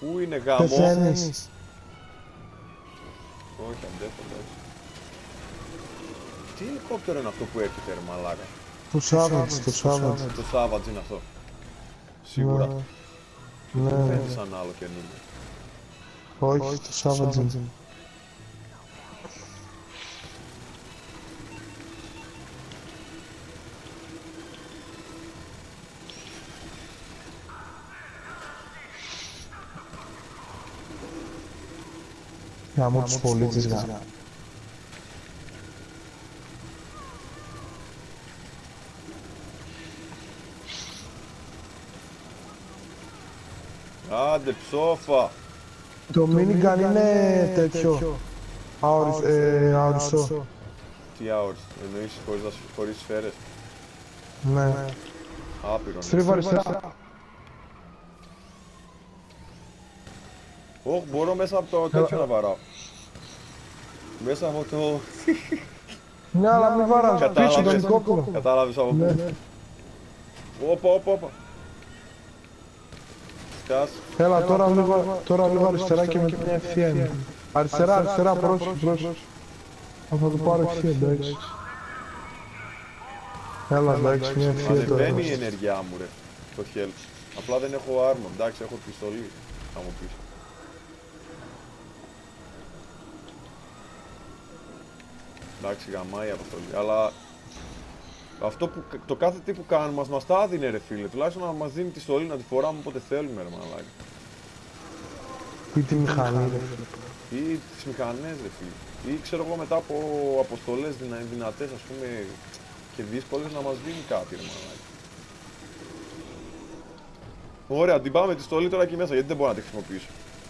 Πού είναι γάμο? Πεθαίνεις. Όχι, αντέχω, εντάξει. Τι ελικόπτερο είναι αυτό που έρχεται, ρε μαλάκα? Το Savage, το Savage. Το Savage είναι αυτό. Σίγουρα. Ναι. Δεν φαίνεται σαν άλλο καινούργιο. Όχι, το Savage είναι. Γάμω τους πολίτες, γάμω. Άντε ψόφα! Το minigun είναι τέτοιο. Αοριστό. Τι hours, εννοείς χωρίς σφαίρες? Ναι. Άπειρο. Στρίβα αριστερά. Όχι, μπορώ μέσα από το τέτοιο να βαράω. Μέσα από το... Ναι, αλλά μην βαράς. Πίσω το ελικόπτερο. Κατάλαβες από πού? Όπα. Σκάς. Έλα, τώρα λίγο αριστερά και μετά μια ευθεία είναι. Αριστερά, πρόσεχε. Θα το πάρω ευθεία, εντάξει. Έλα, εντάξει, μια ευθεία τώρα. Ανεβαίνει η ενέργειά μου, ρε, το health. Απλά δεν έχω armor, εντάξει, έχω πιστολή. Θα μου πεις. Εντάξει, γαμάει η αποστολή, αλλά αυτό που, το κάθε τι που κάνουμε μας τα έδινε, ρε φίλε. Τουλάχιστον να μας δίνει τη στολή να τη φοράμε όποτε θέλουμε, ρε μαλάκα. Ή τη μηχανή, ρε. Ή τις μηχανές, ρε φίλε. Ή ξέρω εγώ μετά από αποστολές δυνατές, ας πούμε, και δύσκολες να μας δίνει κάτι, ρε μαλάκα. Ωραία, την πάμε τη στολή τώρα εκεί μέσα, γιατί δεν μπορώ να τη χρησιμοποιήσω.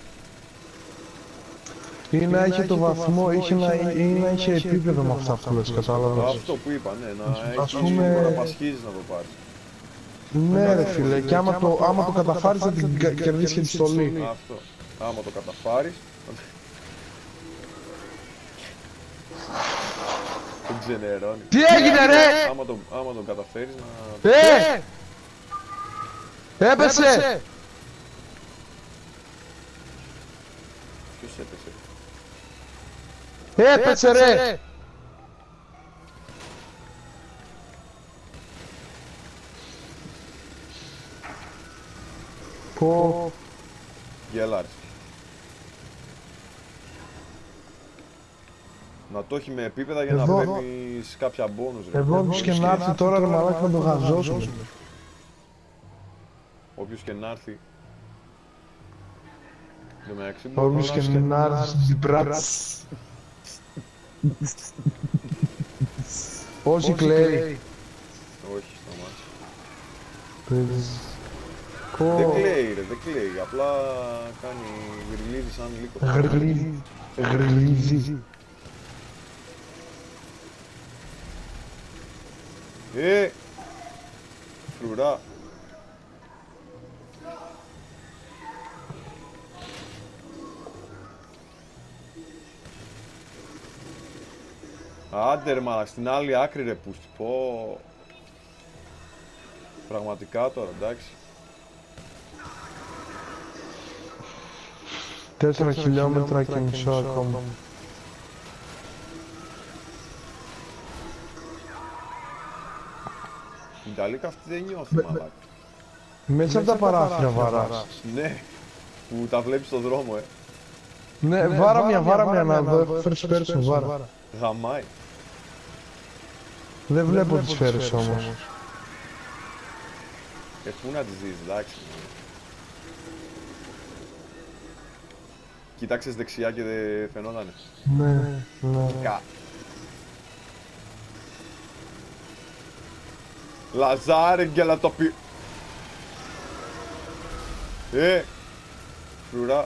Ή να είχε το βαθμό, ή να είχε επίπεδο με αυτά που λες, κατάλαβες. Αυτό που είπα, ναι, να Ας έχει πούμε... να πασχίζεις να το πάρεις. Ναι, ρε φίλε, και άμα το καταφέρεις θα την κερδίσεις και τη στολή. Αυτό. Άμα το καταφέρεις. Τον ξενερώνει. Τι έγινε, ρε! Άμα τον καταφέρεις να... Έπεσε! Ποιος έπεσε? Έπεσε, ρε! Πω... Γελάρης. Να το έχει με επίπεδα για να παίρνεις κάποια bonus, ρε. Εδώ όποιος και να έρθει τώρα, ρε μαλάκι, να το γαζώσουμε. Όποιος και να έρθει. Όποιος και να έρθει, μπράτς. Όσοι κλαίει. Όχι, σταμάτησε. Δεν κλαίει ρε, δεν κλαίει. Απλά κάνει γριλίζει σαν λύκο. Γριλίζει. Φρουρά. Άντε ρε μαλάκα, στην άλλη άκρη ρε πούστη, πω. Πραγματικά τώρα, εντάξει. 4 χιλιόμετρα και μισό ακόμα. Η Ιταλίκα αυτή δεν νιώθει μαλάκα. Μέσα από τα παράθυρα βαράς. Ναι, που τα βλέπεις στον δρόμο, Ναι, βάρα μια να δω, φέρεις πέρσι βάρα. Γαμάει. Δεν βλέπω τις σφαίρες όμως. Πού να τις δεις, εντάξει. Κοίταξες δεξιά και δεν φαινότανε. Ναι. Λαζάρε γκέλα το πει... Φρουρά.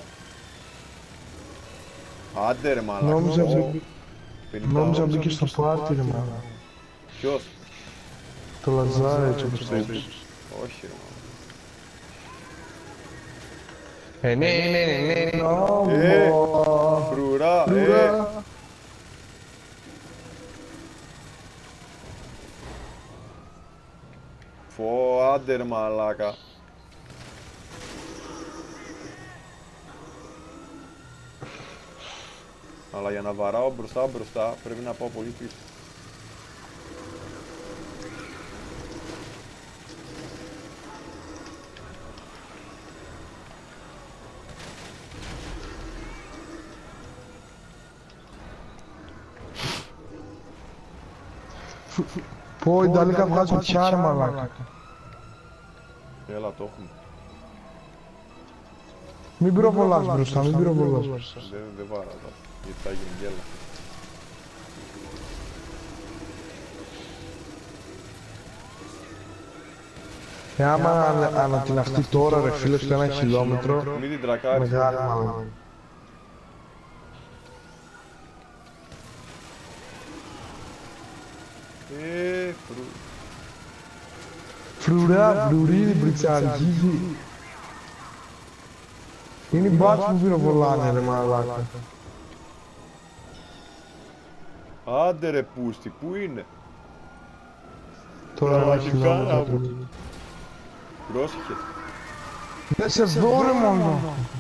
Άντε ρε μαλάκα. Νόμιζα μπήκε στο πάρτι ρε μαλάκα. Ποιος? Το Λαζάρε έτσι όπως το είπες. Όχι ρε μαλάκα. Φρουρά. Φω, άντε ρε μαλάκα. Αλλά για να βαράω μπροστά πρέπει να πάω πολύ πίσω. Πω, η Νταλίκα βγάζουν τσάρ, μαλάκα. Έλα, το έχουμε. Μην πυροβολάς μπροστά, μην πυροβολάς μπροστά. Δεν βάρα εδώ, γιατί θα γίνει γκέλα. Άμα ανατιναχτεί τώρα ρε φίλε στο 1 χιλιόμετρο, Μην την τρακάρεις. μεγάλη μάλλον. Φρουρά, φρουρίδι, μπριτσαργίδι. Είναι οι μπάτς που πυροβολάνε ρε μαλάκα. Άντε ρε πούστη, πού είναι? Τώρα 1 χιλιόμετρο. Πρόσεχε. Δεν σε δω ρε μόνο.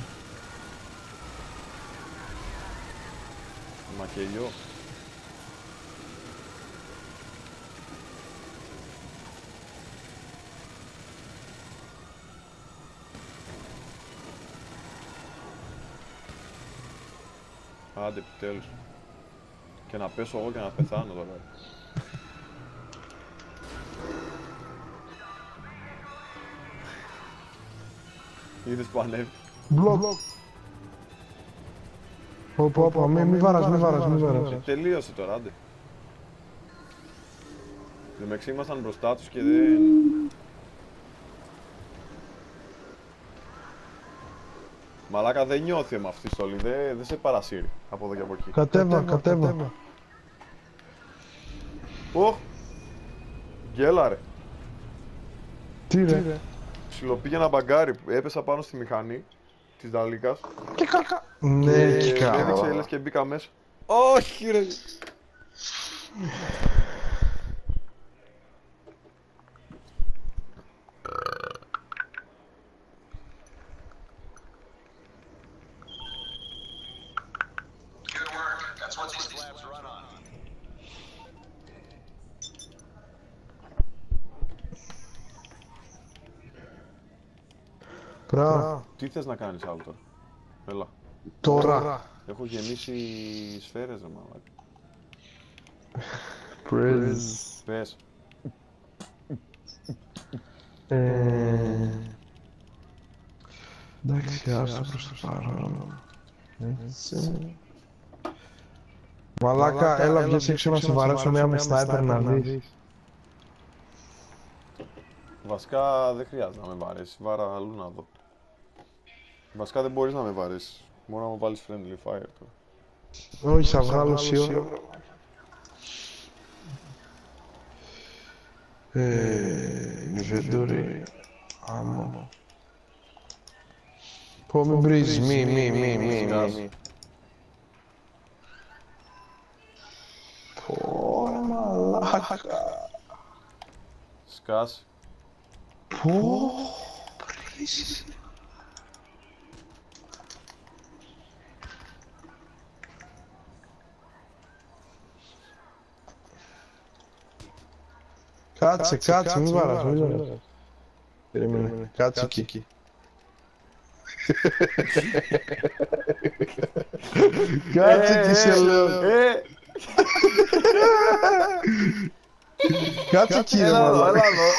Μακελιό. Άντε επιτέλους. Και να πέσω εγώ και να πεθάνω τώρα. Είδες που ανέβη. Μπλοκ. Πω, μη βάρας. Τελείωσε τώρα, άντε. Δεμεξί ήμασταν μπροστά τους και δεν... Μαλάκα δεν νιώθει με αυτή η στολή, δεν σε παρασύρει από εδώ και από εκεί. Κατέβα. Ωχ! Γκέλα ρε. Τι ρε. Ψιλοπήγε ένα μπαγκάρι, έπεσα πάνω στη μηχανή της Νταλίκας. Και κακά. Ναι, και κακά. Έδειξε λες και μπήκα μέσα. Όχι ρε. Μπράβο. Τι θες να κάνεις άλλο τώρα? Έλα. Τώρα. Έχω γεμίσει σφαίρες ρε μαλάκα. Πρες. Πες. Εντάξει, άστο προς το παρόν. Έτσι. Μαλάκα, έλα βγες έξω να σε βαρέσω μία με σνάιπερ να δεις. Βασικά δεν χρειάζεται να με βαρέσεις, βάρα αλλού να δω. Βασικά δεν μπορείς να με βαρέσεις, μόνο να μου βάλεις friendly fire τώρα. Όχι, θα βγάλω σιώ. Inventory. Άμμο. Πω μην βρίζεις, μη. Πω ρε μαλάκα. Σκάς. Πω βρίζεις. Κάτσε, μην βάρας. Περίμενε, κάτσε εκεί. Κάτσε εκεί σε λέω. Κάτσε εκεί ρε μαλάκα.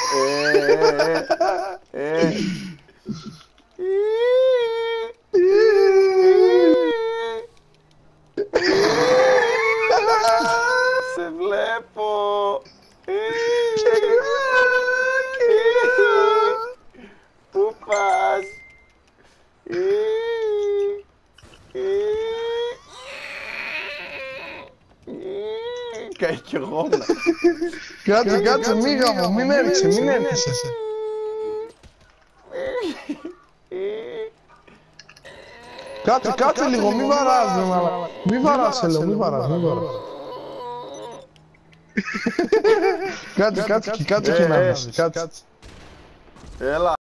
Σε βλέπω. Πού πας? Κάει κι εγώ. Κάτσε, μη γάμο, μην έρχεσαι. Κάτσε λίγο, μη βαράς, μαλάκα. Μη βαράς, σε λέω, μη βαράς. Κάτσε και να δεις, κάτσε. Έλα.